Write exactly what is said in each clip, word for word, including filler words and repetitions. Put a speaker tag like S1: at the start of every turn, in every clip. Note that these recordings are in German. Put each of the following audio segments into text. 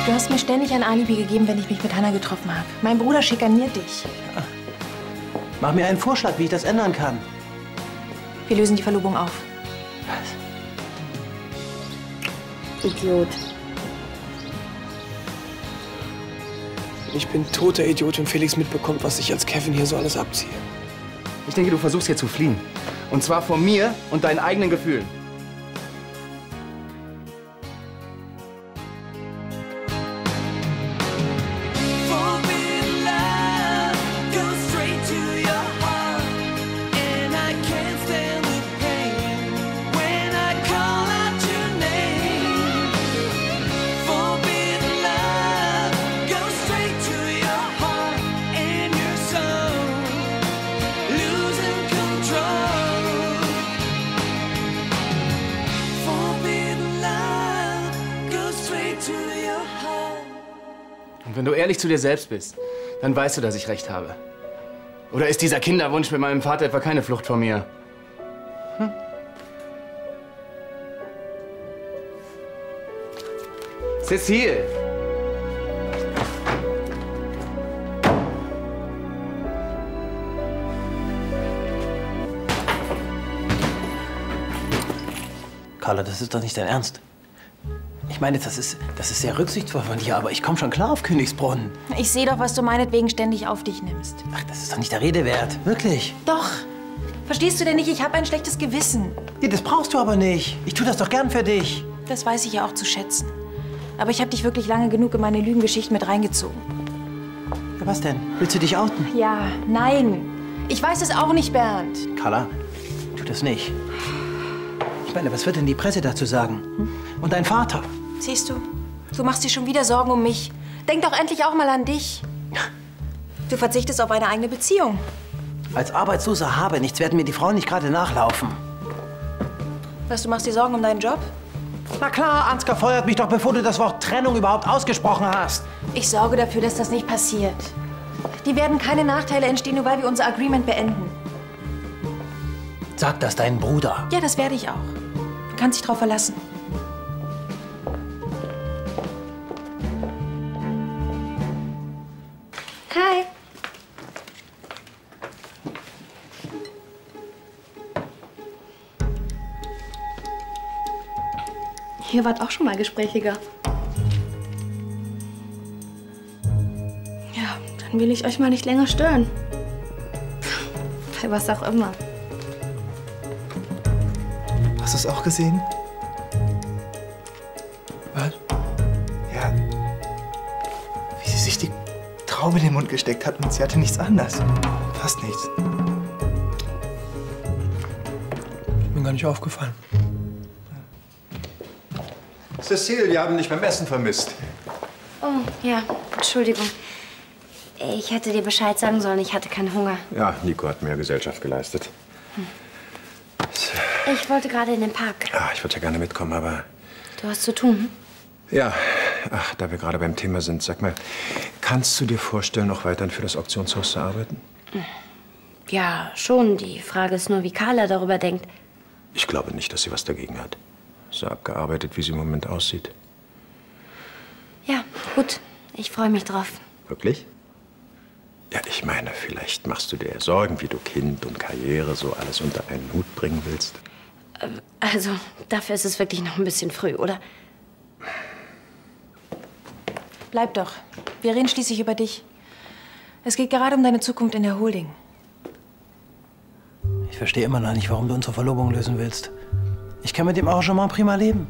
S1: Du hast mir ständig ein Alibi gegeben, wenn ich mich mit Hannah getroffen habe. Mein Bruder schikaniert dich.
S2: Ja. Mach mir einen Vorschlag, wie ich das ändern kann.
S1: Wir lösen die Verlobung auf.
S2: Was?
S3: Idiot.
S4: Ich bin toter Idiot, wenn Felix mitbekommt, was ich als Kevin hier so alles abziehe.
S5: Ich denke, du versuchst hier zu fliehen. Und zwar vor mir und deinen eigenen Gefühlen. Und wenn du ehrlich zu dir selbst bist, dann weißt du, dass ich recht habe. Oder ist dieser Kinderwunsch mit meinem Vater etwa keine Flucht vor mir? Hm? Cecile!
S2: Carla, das ist doch nicht dein Ernst. Ich meine, das ist, das ist sehr rücksichtsvoll von dir, aber ich komme schon klar auf Königsbrunnen.
S1: Ich sehe doch, was du meinetwegen ständig auf dich nimmst.
S2: Ach, das ist doch nicht der Rede wert. Wirklich.
S1: Doch. Verstehst du denn nicht, ich habe ein schlechtes Gewissen.
S2: Ja, das brauchst du aber nicht. Ich tue das doch gern für dich.
S1: Das weiß ich ja auch zu schätzen. Aber ich habe dich wirklich lange genug in meine Lügengeschichten mit reingezogen.
S2: Ja, was denn? Willst du dich outen?
S1: Ja, nein. Ich weiß es auch nicht, Bernd.
S2: Carla, tu das nicht. Ich meine, was wird denn die Presse dazu sagen? Hm? Und dein Vater?
S1: Siehst du, du machst dir schon wieder Sorgen um mich. Denk doch endlich auch mal an dich. Du verzichtest auf eine eigene Beziehung.
S2: Als arbeitsloser habe nichts werden mir die Frauen nicht gerade nachlaufen.
S1: Was, du machst dir Sorgen um deinen Job?
S2: Na klar, Ansgar feuert mich doch, bevor du das Wort Trennung überhaupt ausgesprochen hast.
S1: Ich sorge dafür, dass das nicht passiert. Die werden keine Nachteile entstehen, nur weil wir unser Agreement beenden.
S2: Sag das deinem Bruder.
S1: Ja, das werde ich auch. Du kannst dich drauf verlassen.
S3: Hi. Ihr wart auch schon mal gesprächiger. Ja, dann will ich euch mal nicht länger stören. Bei was auch immer.
S6: Hast du es auch gesehen? Was? Ja. Wie sie sich die Traube in den Mund gesteckt hat und sie hatte nichts anderes. Fast nichts.
S4: Mir gar nicht aufgefallen.
S7: Cecile, wir haben dich beim Essen vermisst.
S3: Oh, ja, Entschuldigung. Ich hätte dir Bescheid sagen sollen, ich hatte keinen Hunger.
S7: Ja, Nico hat mir Gesellschaft geleistet.
S3: Hm. Ich wollte gerade in den Park.
S7: Ja, ich würde ja gerne mitkommen, aber...
S3: Du hast zu tun?
S7: Ja, ach, da wir gerade beim Thema sind, sag mal, kannst du dir vorstellen, noch weiterhin für das Auktionshaus zu arbeiten?
S3: Ja, schon. Die Frage ist nur, wie Carla darüber denkt.
S7: Ich glaube nicht, dass sie was dagegen hat. So abgearbeitet, wie sie im Moment aussieht.
S3: Ja, gut. Ich freue mich drauf.
S7: Wirklich? Ja, ich meine, vielleicht machst du dir Sorgen, wie du Kind und Karriere so alles unter einen Hut bringen willst.
S3: Also, dafür ist es wirklich noch ein bisschen früh, oder?
S1: Bleib doch. Wir reden schließlich über dich. Es geht gerade um deine Zukunft in der Holding.
S2: Ich verstehe immer noch nicht, warum du unsere Verlobung lösen willst. Ich kann mit dem Arrangement prima leben.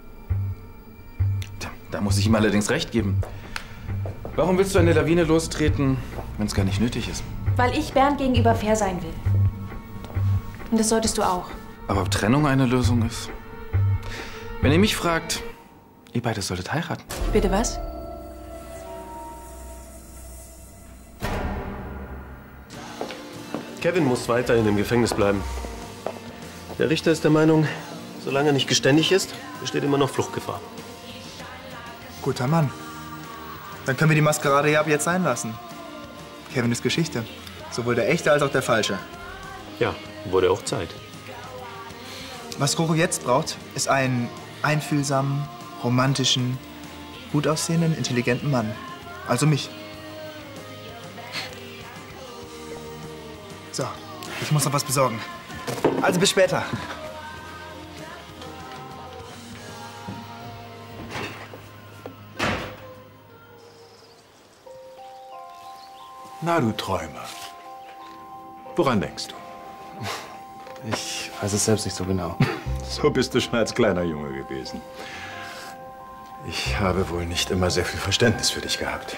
S5: Da, da muss ich ihm allerdings recht geben. Warum willst du eine Lawine lostreten, wenn es gar nicht nötig ist?
S1: Weil ich Bernd gegenüber fair sein will. Und das solltest du auch.
S5: Aber ob Trennung eine Lösung ist? Wenn ihr mich fragt, ihr beide solltet heiraten.
S1: Bitte was?
S8: Kevin muss weiterhin im Gefängnis bleiben. Der Richter ist der Meinung, solange er nicht geständig ist, besteht immer noch Fluchtgefahr.
S6: Guter Mann. Dann können wir die Maskerade ja ab jetzt sein lassen. Kevin ist Geschichte. Sowohl der echte als auch der falsche.
S8: Ja, wurde auch Zeit.
S6: Was Roro jetzt braucht, ist einen einfühlsamen, romantischen, gut aussehenden, intelligenten Mann. Also mich. So, ich muss noch was besorgen. Also bis später.
S7: Na, du Träumer. Woran denkst du?
S5: Ich weiß es selbst nicht so genau.
S7: So bist du schon als kleiner Junge gewesen. Ich habe wohl nicht immer sehr viel Verständnis für dich gehabt.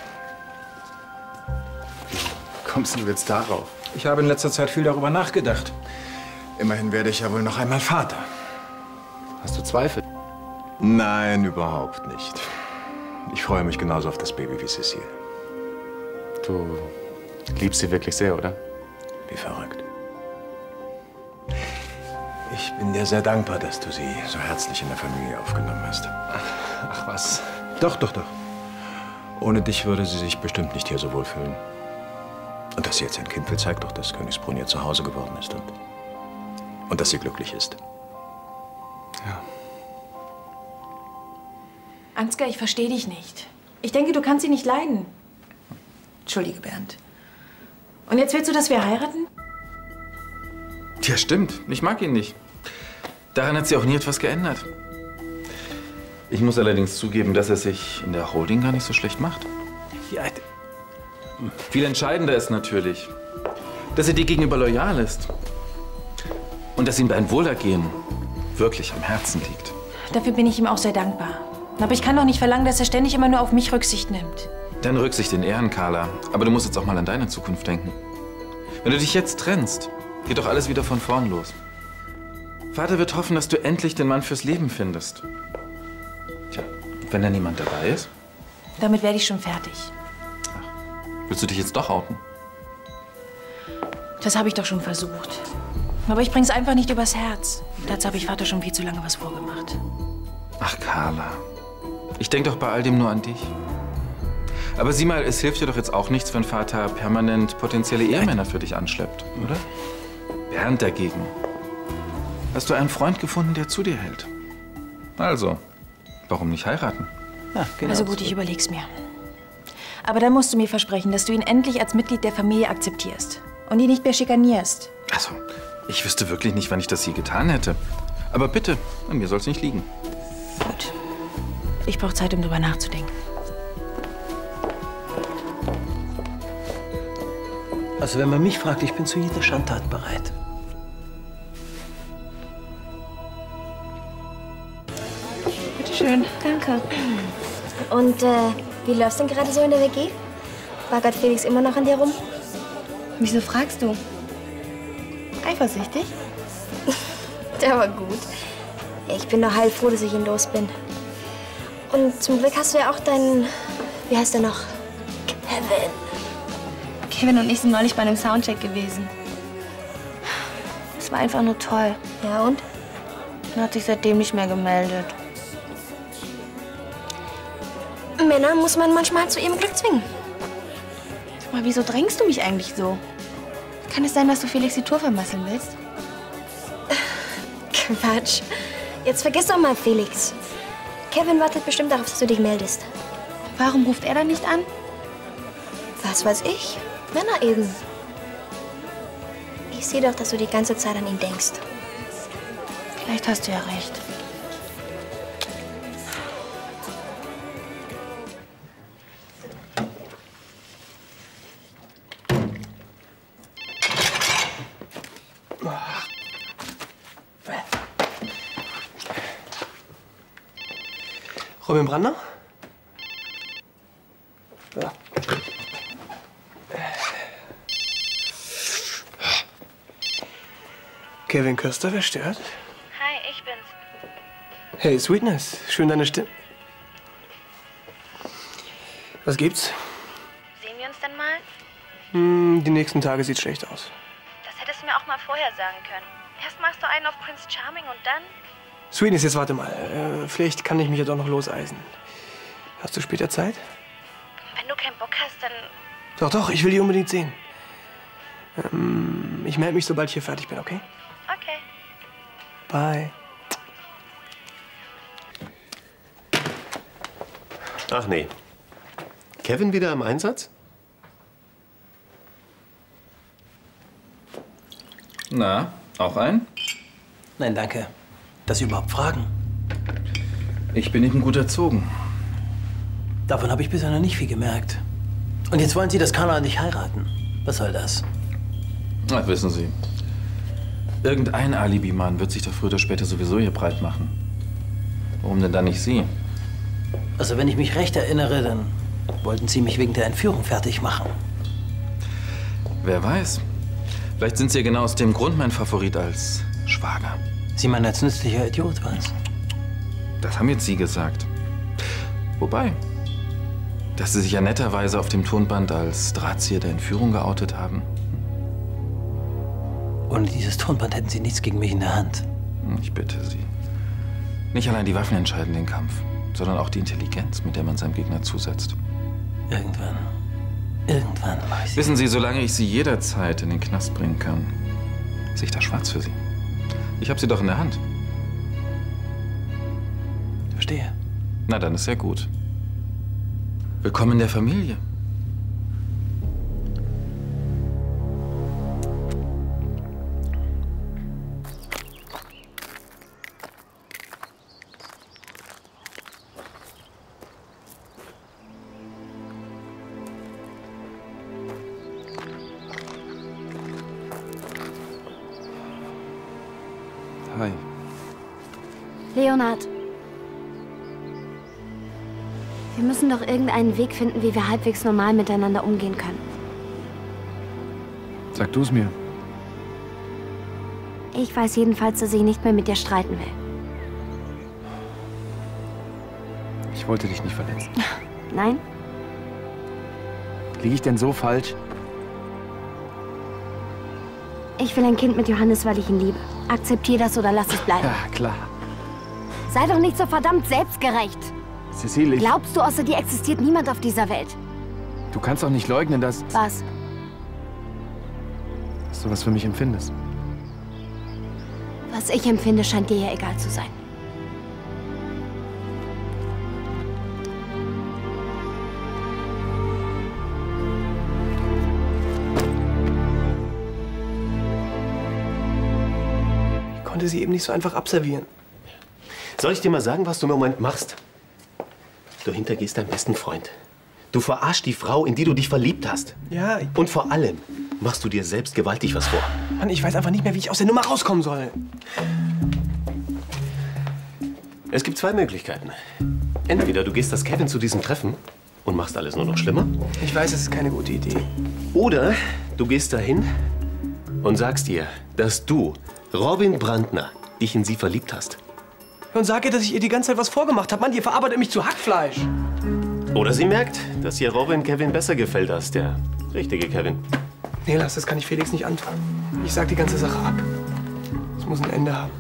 S5: Wie kommst du jetzt darauf?
S7: Ich habe in letzter Zeit viel darüber nachgedacht. Immerhin werde ich ja wohl noch einmal Vater.
S5: Hast du Zweifel?
S7: Nein, überhaupt nicht. Ich freue mich genauso auf das Baby wie Cecile.
S5: Du liebst sie wirklich sehr, oder?
S7: Wie verrückt. Ich bin dir sehr dankbar, dass du sie so herzlich in der Familie aufgenommen hast.
S5: Ach was.
S7: Doch, doch, doch. Ohne dich würde sie sich bestimmt nicht hier so wohlfühlen. Und dass sie jetzt ein Kind will, zeigt doch, dass Königsbrunn ihr Zuhause geworden ist. Und, und dass sie glücklich ist.
S5: Ja.
S1: Ansgar, ich verstehe dich nicht. Ich denke, du kannst sie nicht leiden. Entschuldige, Bernd. Und jetzt willst du, dass wir heiraten?
S9: Ja, stimmt. Ich mag ihn nicht. Daran hat sich auch nie etwas geändert. Ich muss allerdings zugeben, dass er sich in der Holding gar nicht so schlecht macht.
S2: Ja,
S9: Viel entscheidender ist natürlich, dass er dir gegenüber loyal ist. Und dass ihm dein Wohlergehen wirklich am Herzen liegt.
S1: Dafür bin ich ihm auch sehr dankbar. Aber ich kann doch nicht verlangen, dass er ständig immer nur auf mich Rücksicht nimmt.
S9: Deine Rücksicht in Ehren, Carla. Aber du musst jetzt auch mal an deine Zukunft denken. Wenn du dich jetzt trennst, geht doch alles wieder von vorn los. Vater wird hoffen, dass du endlich den Mann fürs Leben findest. Tja, wenn da niemand dabei ist?
S1: Damit werde ich schon fertig.
S9: Willst du dich jetzt doch outen?
S1: Das habe ich doch schon versucht. Aber ich bring's einfach nicht übers Herz. Dazu habe ich Vater schon viel zu lange was vorgemacht.
S9: Ach, Carla. Ich denke doch bei all dem nur an dich. Aber sieh mal, es hilft dir doch jetzt auch nichts, wenn Vater permanent potenzielle Ehemänner für dich anschleppt, oder? Bernd dagegen. Hast du einen Freund gefunden, der zu dir hält? Also, warum nicht heiraten?
S2: Ja, genau.
S1: Also gut, ich überleg's mir. Aber dann musst du mir versprechen, dass du ihn endlich als Mitglied der Familie akzeptierst und ihn nicht mehr schikanierst.
S9: Also, ich wüsste wirklich nicht, wann ich das je getan hätte. Aber bitte, an mir soll's nicht liegen.
S1: Gut. Ich brauche Zeit, um drüber nachzudenken.
S2: Also wenn man mich fragt, ich bin zu jeder Schandtat bereit.
S3: Bitte schön. Danke. Und äh, wie läuft's denn gerade so in der W G? Bagert Felix immer noch an dir rum? Wieso fragst du? Eifersüchtig? Der war gut. Ich bin nur heilfroh, dass ich ihn los bin. Und zum Glück hast du ja auch deinen... Wie heißt er noch? Kevin. Kevin und ich sind neulich bei einem Soundcheck gewesen. Es war einfach nur toll. Ja, und? Er hat sich seitdem nicht mehr gemeldet. Männer muss man manchmal zu ihrem Glück zwingen. Sag mal, wieso drängst du mich eigentlich so? Kann es sein, dass du Felix die Tour vermasseln willst? Quatsch. Jetzt vergiss doch mal Felix. Kevin wartet bestimmt darauf, dass du dich meldest. Warum ruft er dann nicht an? Was weiß ich? Männer eben. Ich sehe doch, dass du die ganze Zeit an ihn denkst. Vielleicht hast du ja recht.
S2: Robin Brandner? Ja.
S4: Kevin Köster, wer stört?
S3: Hi, ich bin's.
S4: Hey, Sweetness, schön deine Stimme. Was gibt's?
S3: Sehen wir uns denn mal?
S4: Hm, die nächsten Tage sieht schlecht aus.
S3: Das hättest du mir auch mal vorher sagen können. Erst machst du einen auf Prince Charming und dann...
S4: Sweetness, jetzt warte mal. Äh, vielleicht kann ich mich ja doch noch loseisen. Hast du später Zeit?
S3: Wenn du keinen Bock hast, dann...
S4: Doch, doch, ich will die unbedingt sehen. Ähm, ich melde mich, sobald ich hier fertig bin, okay?
S3: Okay.
S4: Bye.
S8: Ach nee. Kevin wieder im Einsatz?
S9: Na, auch ein?
S2: Nein, danke. Dass Sie überhaupt fragen.
S9: Ich bin eben gut erzogen.
S2: Davon habe ich bisher noch nicht viel gemerkt. Und jetzt wollen Sie, dass Carla und ich heiraten. Was soll das?
S9: Ach, wissen Sie. Irgendein Alibi-Mann wird sich doch früher oder später sowieso hier breit machen. Warum denn dann nicht Sie?
S2: Also, wenn ich mich recht erinnere, dann wollten Sie mich wegen der Entführung fertig machen.
S9: Wer weiß. Vielleicht sind Sie ja genau aus dem Grund mein Favorit als Schwager.
S2: Sie meinen als nützlicher Idiot, was?
S9: Das haben jetzt Sie gesagt. Wobei, dass Sie sich ja netterweise auf dem Tonband als Drahtzieher der Entführung geoutet haben.
S2: Ohne dieses Tonband hätten Sie nichts gegen mich in der Hand.
S9: Ich bitte Sie. Nicht allein die Waffen entscheiden den Kampf, sondern auch die Intelligenz, mit der man seinem Gegner zusetzt.
S2: Irgendwann, irgendwann mache ich Sie.
S9: Wissen Sie, solange ich Sie jederzeit in den Knast bringen kann, sehe ich das schwarz für Sie. Ich habe Sie doch in der Hand.
S2: Verstehe.
S9: Na, dann ist ja gut. Willkommen in der Familie.
S5: Hi.
S3: Leonard. Wir müssen doch irgendeinen Weg finden, wie wir halbwegs normal miteinander umgehen können.
S5: Sag du es mir.
S3: Ich weiß jedenfalls, dass ich nicht mehr mit dir streiten will.
S5: Ich wollte dich nicht verletzen.
S3: Nein?
S5: Liege ich denn so falsch?
S3: Ich will ein Kind mit Johannes, weil ich ihn liebe. Akzeptier das oder lass es bleiben.
S5: Ja, klar.
S3: Sei doch nicht so verdammt selbstgerecht.
S5: Cecile, ich...
S3: Glaubst du, außer dir existiert niemand auf dieser Welt?
S5: Du kannst doch nicht leugnen, dass...
S3: Was?
S5: dass du was für mich empfindest.
S3: Was ich empfinde, scheint dir ja egal zu sein.
S4: Ich konnte sie eben nicht so einfach abservieren.
S8: Soll ich dir mal sagen, was du im Moment machst? Du hintergehst deinen besten Freund. Du verarschst die Frau, in die du dich verliebt hast.
S4: Ja.
S8: Und vor allem machst du dir selbst gewaltig was vor.
S4: Mann, ich weiß einfach nicht mehr, wie ich aus der Nummer rauskommen soll.
S8: Es gibt zwei Möglichkeiten. Entweder du gehst das Kevin zu diesem Treffen und machst alles nur noch schlimmer.
S4: Ich weiß, es ist keine gute Idee.
S8: Oder du gehst dahin und sagst ihr, dass du, Robin Brandner, dich in sie verliebt hast.
S4: Und sag ihr, dass ich ihr die ganze Zeit was vorgemacht habe. Mann, ihr verarbeitet mich zu Hackfleisch.
S8: Oder sie merkt, dass ihr Robin Kevin besser gefällt als der richtige Kevin.
S4: Nee, lass, das kann ich Felix nicht antun. Ich sag die ganze Sache ab. Es muss ein Ende haben.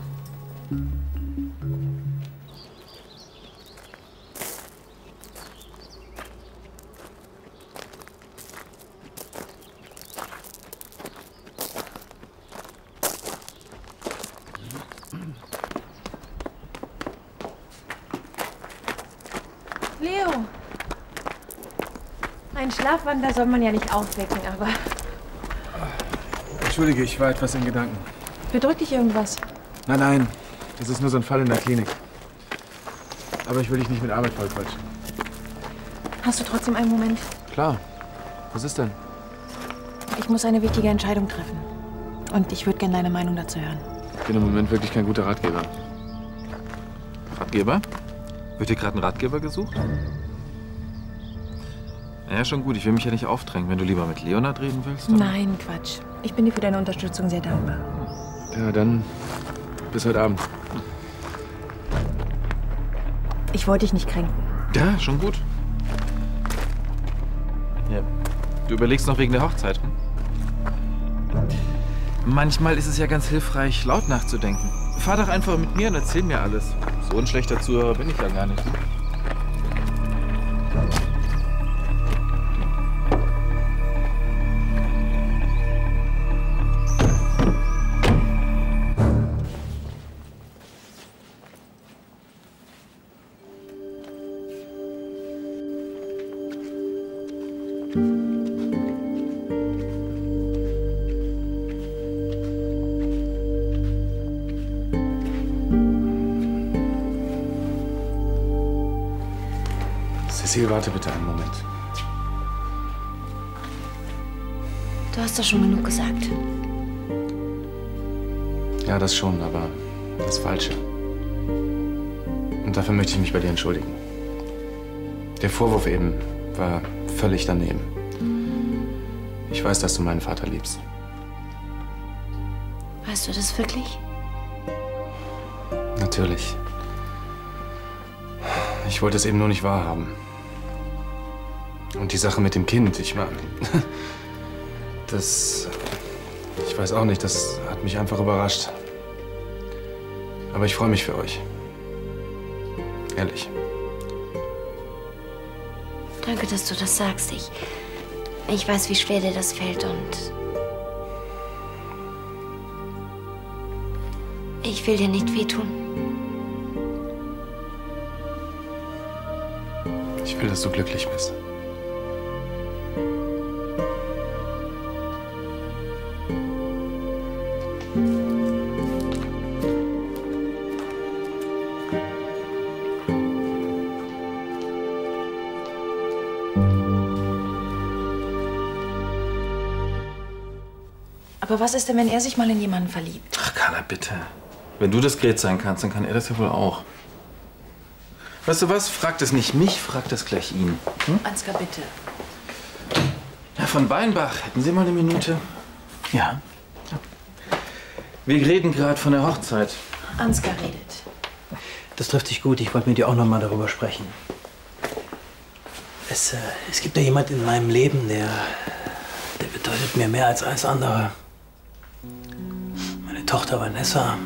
S1: Leo. Ein Schlafwandler soll man ja nicht aufwecken, aber...
S5: Entschuldige, ich war etwas in Gedanken.
S1: Bedrückt dich irgendwas?
S5: Nein, nein. Das ist nur so ein Fall in der Klinik. Aber ich will dich nicht mit Arbeit vollquatschen.
S1: Hast du trotzdem einen Moment?
S5: Klar. Was ist denn?
S1: Ich muss eine wichtige Entscheidung treffen. Und ich würde gerne deine Meinung dazu hören.
S5: Ich bin im Moment wirklich kein guter Ratgeber.
S9: Ratgeber? Wird hier gerade ein Ratgeber gesucht? Ja, schon gut. Ich will mich ja nicht aufdrängen. Wenn du lieber mit Leonard reden willst, oder?
S1: Nein, Quatsch. Ich bin dir für deine Unterstützung sehr dankbar.
S5: Ja, dann bis heute Abend.
S1: Ich wollte dich nicht kränken.
S9: Ja, schon gut. Ja. Du überlegst noch wegen der Hochzeit, hm? Manchmal ist es ja ganz hilfreich, laut nachzudenken. Fahr doch einfach mit mir und erzähl mir alles. So ein schlechter Zuhörer bin ich ja gar nicht.
S5: Cecile, warte bitte einen Moment.
S3: Du hast doch schon genug gesagt.
S5: Ja, das schon, aber das Falsche. Und dafür möchte ich mich bei dir entschuldigen. Der Vorwurf eben war völlig daneben. Ich weiß, dass du meinen Vater liebst.
S3: Weißt du das wirklich?
S5: Natürlich. Ich wollte es eben nur nicht wahrhaben. Und die Sache mit dem Kind, ich meine, das, ich weiß auch nicht, das hat mich einfach überrascht. Aber ich freue mich für euch. Ehrlich.
S3: Danke, dass du das sagst. Ich, ich weiß, wie schwer dir das fällt und ich will dir nicht wehtun.
S5: Ich will, dass du glücklich bist.
S1: Aber was ist denn, wenn er sich mal in jemanden verliebt?
S9: Ach, Carla, bitte. Wenn du diskret sein kannst, dann kann er das ja wohl auch. Weißt du was? Fragt es nicht mich, fragt es gleich ihn. Hm?
S1: Ansgar, bitte.
S9: Herr von Beinbach, hätten Sie mal eine Minute?
S2: Ja.
S9: Wir reden gerade von der Hochzeit.
S1: Ansgar redet.
S2: Das trifft sich gut. Ich wollte mit dir auch noch mal darüber sprechen. Es, äh, es gibt ja jemand in meinem Leben, der, der bedeutet mir mehr als alles andere. Meine Tochter Vanessa.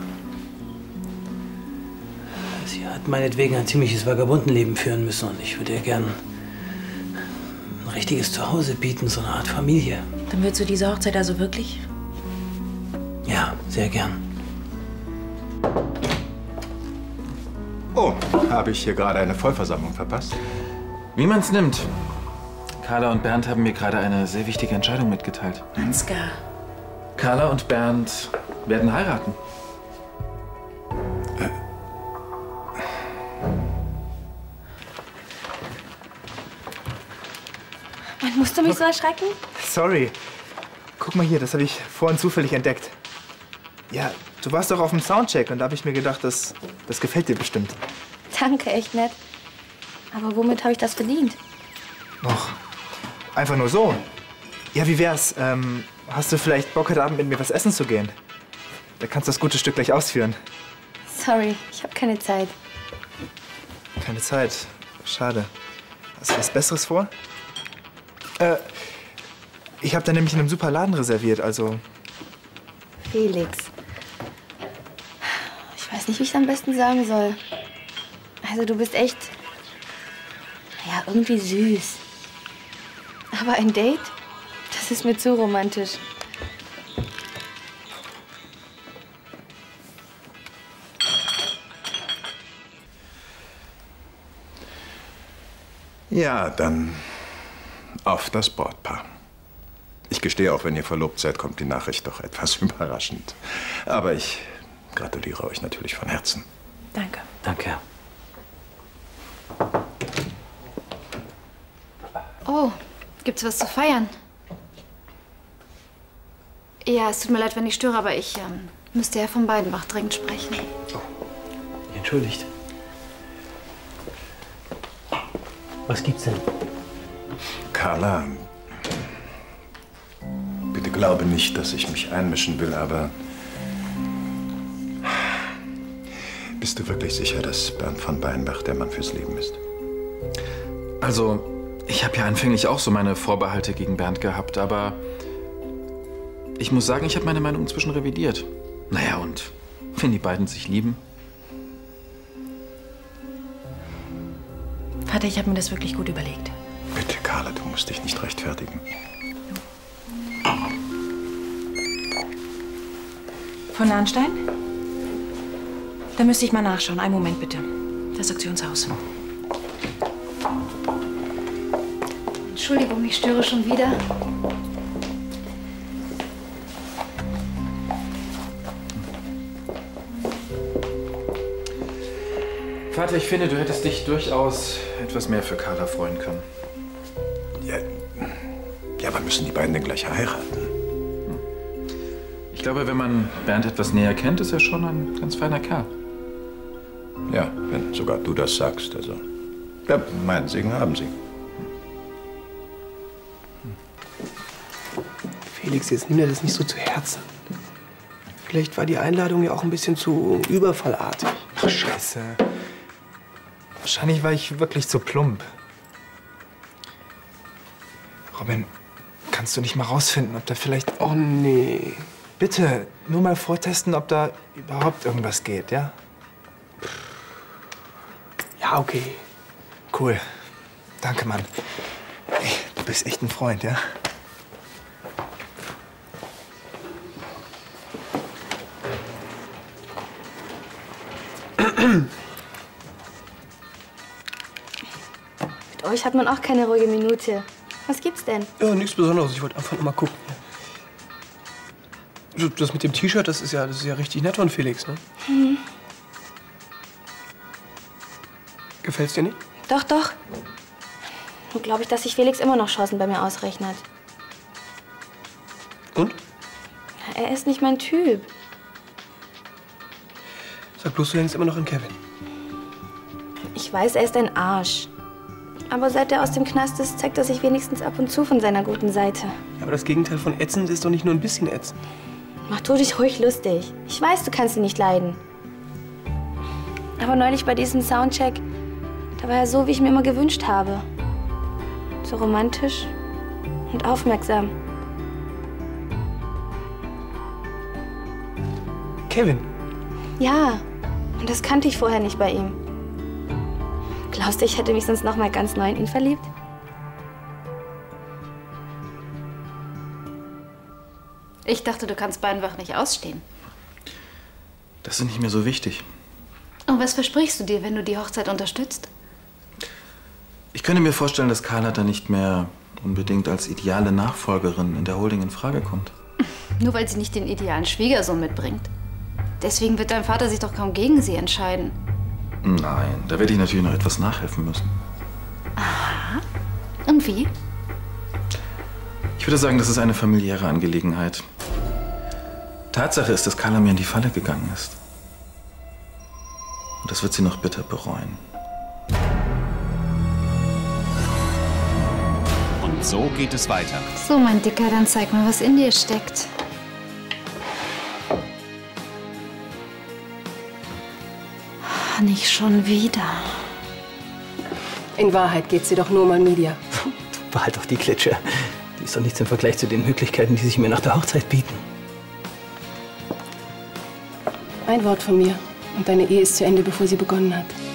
S2: Sie hat meinetwegen ein ziemliches Vagabundenleben führen müssen und ich würde ihr gern ein richtiges Zuhause bieten, so eine Art Familie.
S1: Dann willst du diese Hochzeit also wirklich?
S2: Ja, sehr gern.
S7: Oh, habe ich hier gerade eine Vollversammlung verpasst?
S9: Wie man es nimmt. Carla und Bernd haben mir gerade eine sehr wichtige Entscheidung mitgeteilt.
S1: Ansgar.
S9: Carla und Bernd werden heiraten.
S6: Äh.
S3: Mann, musst du mich so erschrecken?
S6: Sorry. Guck mal hier, das habe ich vorhin zufällig entdeckt. Ja, du warst doch auf dem Soundcheck und da habe ich mir gedacht, das, das gefällt dir bestimmt.
S3: Danke, echt nett. Aber womit habe ich das verdient?
S6: Och, einfach nur so. Ja, wie wär's? Ähm, hast du vielleicht Bock, heute Abend mit mir was essen zu gehen? Da kannst du das gute Stück gleich ausführen.
S3: Sorry, ich habe keine Zeit.
S6: Keine Zeit. Schade. Hast du was Besseres vor? Äh, ich habe da nämlich in einem super Laden reserviert, also...
S3: Felix. Ich weiß nicht, wie ich es am besten sagen soll. Also, du bist echt... ja, irgendwie süß. Aber ein Date? Das ist mir zu romantisch.
S7: Ja, dann auf das Brautpaar. Ich gestehe, auch wenn ihr verlobt seid, kommt die Nachricht doch etwas überraschend. Aber ich gratuliere euch natürlich von Herzen.
S1: Danke.
S2: Danke.
S10: Oh, gibt's was zu feiern? Ja, es tut mir leid, wenn ich störe, aber ich ähm, müsste Herr von Beinbach dringend sprechen.
S2: Oh, entschuldigt. Was gibt's denn?
S7: Carla, bitte glaube nicht, dass ich mich einmischen will, aber bist du wirklich sicher, dass Bernd von Beinbach der Mann fürs Leben ist?
S9: Also, ich habe ja anfänglich auch so meine Vorbehalte gegen Bernd gehabt, aber ich muss sagen, ich habe meine Meinung inzwischen revidiert. Naja, und wenn die beiden sich lieben?
S1: Vater, ich habe mir das wirklich gut überlegt.
S7: Bitte, Carla, du musst dich nicht rechtfertigen.
S1: Von Lahnstein? Da müsste ich mal nachschauen. Einen Moment bitte. Das Auktionshaus.
S10: Entschuldigung, ich störe schon wieder.
S9: Vater, ich finde, du hättest dich durchaus etwas mehr für Carla freuen können.
S7: Ja, ja, aber müssen die beiden denn gleich heiraten?
S9: Ich glaube, wenn man Bernd etwas näher kennt, ist er schon ein ganz feiner Kerl.
S7: Ja, wenn sogar du das sagst. Also, ja, meinen Segen haben sie.
S4: Felix, jetzt nimm dir das nicht so zu Herzen. Vielleicht war die Einladung ja auch ein bisschen zu überfallartig.
S6: Ach, Scheiße. Wahrscheinlich war ich wirklich zu plump. Robin, kannst du nicht mal rausfinden, ob da vielleicht...
S4: Oh, nee.
S6: Bitte, nur mal vortesten, ob da überhaupt irgendwas geht, ja?
S4: Ja, okay.
S6: Cool. Danke, Mann. Ey, du bist echt ein Freund, ja?
S3: Mit euch hat man auch keine ruhige Minute. Was gibt's denn?
S4: Ja, nichts Besonderes. Ich wollte einfach nur mal gucken. Das mit dem T-Shirt, das ist ja, das ist ja richtig nett von Felix, ne?
S3: Mhm.
S4: Gefällt's dir nicht?
S3: Doch, doch. Nun glaube ich, dass sich Felix immer noch Chancen bei mir ausrechnet.
S4: Und?
S3: Er ist nicht mein Typ.
S4: Sag bloß, du hängst immer noch an Kevin.
S3: Ich weiß, er ist ein Arsch. Aber seit er aus dem Knast ist, zeigt er sich wenigstens ab und zu von seiner guten Seite.
S4: Ja, aber das Gegenteil von ätzend ist doch nicht nur ein bisschen ätzend.
S3: Mach du dich ruhig lustig. Ich weiß, du kannst ihn nicht leiden. Aber neulich bei diesem Soundcheck, da war er so, wie ich mir immer gewünscht habe. So romantisch und aufmerksam.
S4: Kevin?
S3: Ja, und das kannte ich vorher nicht bei ihm. Glaubst du, ich hätte mich sonst noch mal ganz neu in ihn verliebt?
S10: Ich dachte, du kannst Beinwach nicht ausstehen.
S9: Das ist nicht mehr so wichtig.
S10: Und was versprichst du dir, wenn du die Hochzeit unterstützt?
S9: Ich könnte mir vorstellen, dass Carla da nicht mehr unbedingt als ideale Nachfolgerin in der Holding in Frage kommt.
S10: Nur weil sie nicht den idealen Schwiegersohn mitbringt. Deswegen wird dein Vater sich doch kaum gegen sie entscheiden.
S9: Nein, da werde ich natürlich noch etwas nachhelfen müssen.
S10: Aha. Und wie?
S9: Ich würde sagen, das ist eine familiäre Angelegenheit. Tatsache ist, dass Carla mir in die Falle gegangen ist. Und das wird sie noch bitter bereuen.
S11: Und so geht es weiter.
S10: So, mein Dicker, dann zeig mal, was in dir steckt. Nicht schon wieder.
S1: In Wahrheit geht's dir doch nur um Almedia.
S2: Behalt doch die Klitsche. Die ist doch nichts im Vergleich zu den Möglichkeiten, die sich mir nach der Hochzeit bieten.
S1: Ein Wort von mir und deine Ehe ist zu Ende, bevor sie begonnen hat.